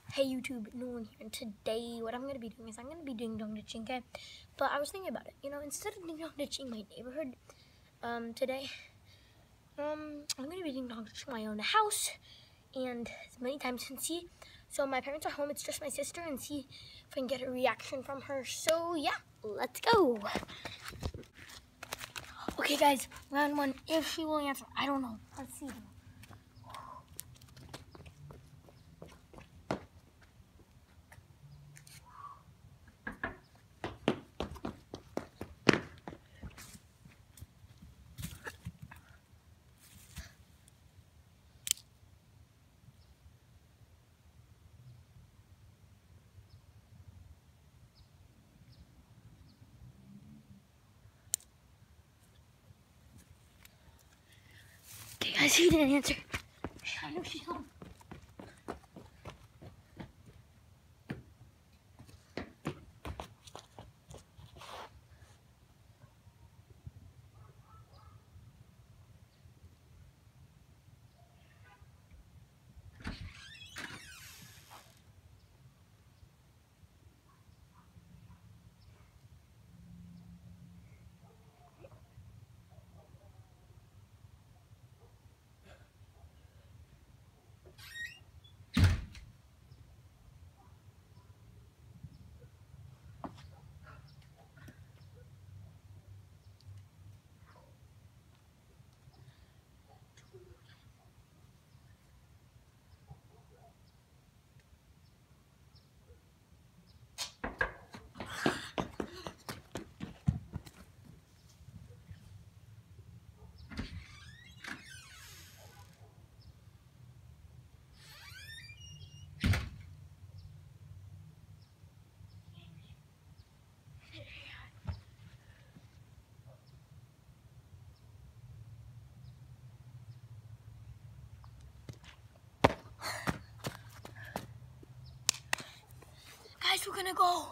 Hey YouTube, Nolan here, and today what I'm going to be doing is I'm going to be doing dog ditching, okay? But I was thinking about it, instead of doing dog ditching my neighborhood, today, I'm going to be doing dog ditching my own house, and as many times and see, so my parents are home, it's just my sister, and see if I can get a reaction from her. So yeah, let's go. Okay guys, round one, if she will answer, I don't know, let's see. Okay guys, he didn't answer. I know she's home. Guys, we're gonna go.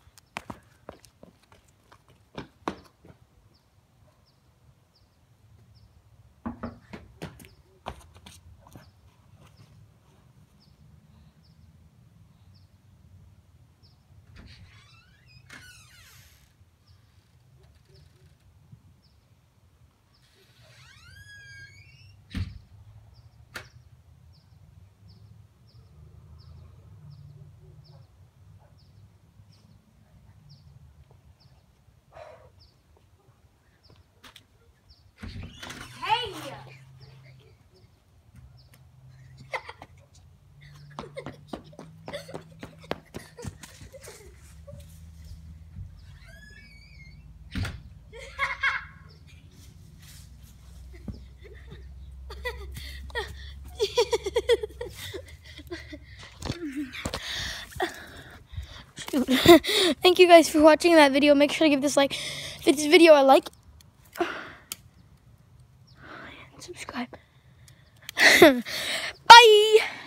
Thank you guys for watching that video. Make sure to give this like, if this video a like, and subscribe. Bye.